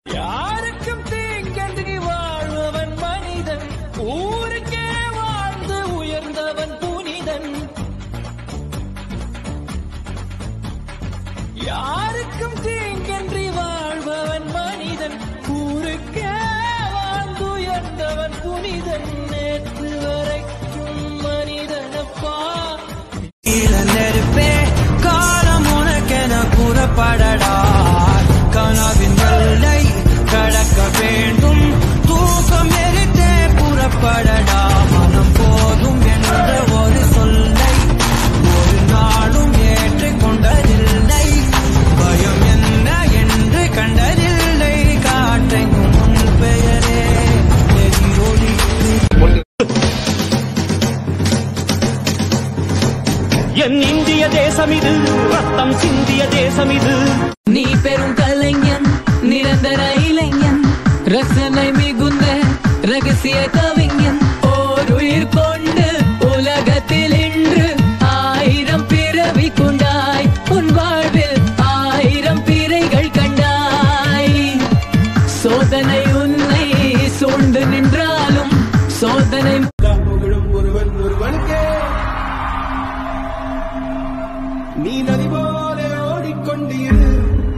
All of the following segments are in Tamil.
யாருக்கும் தீங்கன்றி வாழ்பவன் மனிதன், ஊருக்கே வாழ்ந்து உயர்ந்தவன் புனிதன். யாருக்கும் தீங்கன்றி வாழ்பவன் மனிதன், ஊருக்கே வாழ்ந்து உயர்ந்தவன் புனிதன். நேற்று வரைக்கும் மனிதனப்பா நெருப்பே காலம் உனக்கென கூறப்படடா. கனவின் எல்லை கடக்க வேண்டும், தூக்கம் எரித்தே புறப்படடா. மனம் போதும் என்ற ஒரு சொல்லை ஒரு நாளும் ஏற்றுக் கொண்டதில்லை. பயம் என்ன என்று கண்டதில்லை. காட்டையும் உன் பெயரே எதிரொலி. என் இந்திய தேசம் இது, ரத்தம் சிந்திய தேசம் இது. நீ பெரும் கலைஞன், நிரந்தர இளைஞன், ரசனை மிகுந்த ரகசிய கவிஞன். ஓர் உயிர் கொண்டு உலகத்தில் இன்று 1000 பிறவி கொண்டாய். உன் வாழ்வில் 1000 பிறைகள் கண்டாய். சோதனை உன்னை சூழ்ந்து நின்றாலும் சோதனை ஒருவன் ஒருவனுக்கே நீ நதி போல ஓடிக்கொண்டீரு.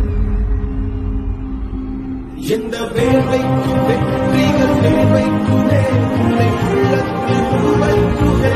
எந்த வேலைக்கும் வெற்றிகள் வேலைக்குமே உன்னை உள்ளத்தில் உருவைக்குமே.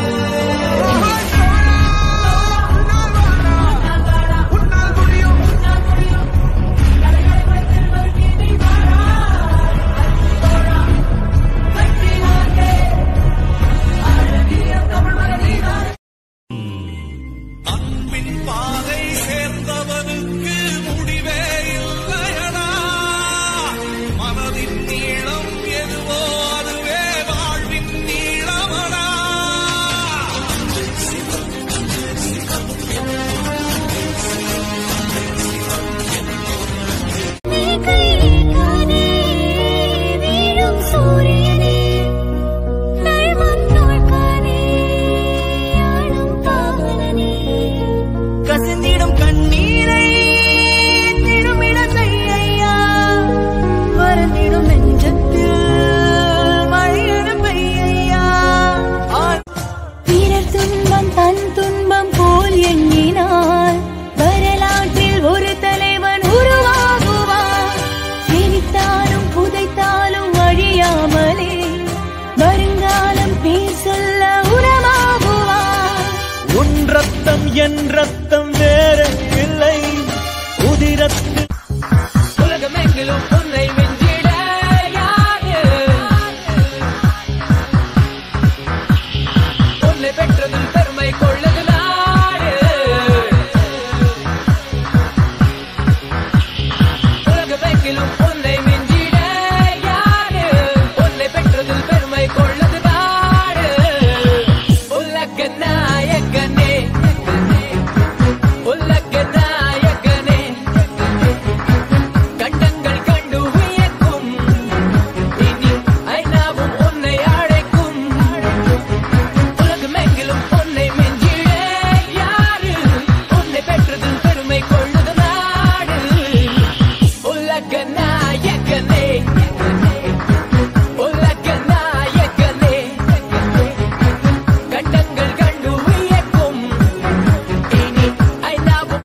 கசிந்திடும் கண்ணீரை திருமிட செய்யா. வருந்திடும் நெஞ்சத்தில் மழையன பெய்யா. பிறர் துன்பம் தன் துன்பம் போல் எண்ணினால் வரலாற்றில் ஒரு தலைவன் உருவாகுவான். எரித்தாலும் புதைத்தாலும் அழியாமலே வருங்காலம் பேர் சொல்ல உரமாகுவான். உன் ரத்தம் என் ரத்தம் வேற இல்லை. உதிரத்து உலகமெங்கிலும் உன்னை மிஞ்சிட யாரு? உன்னை பெற்றதில் பெருமை கொள்ளது நாடு. உலகமெங்கிலும்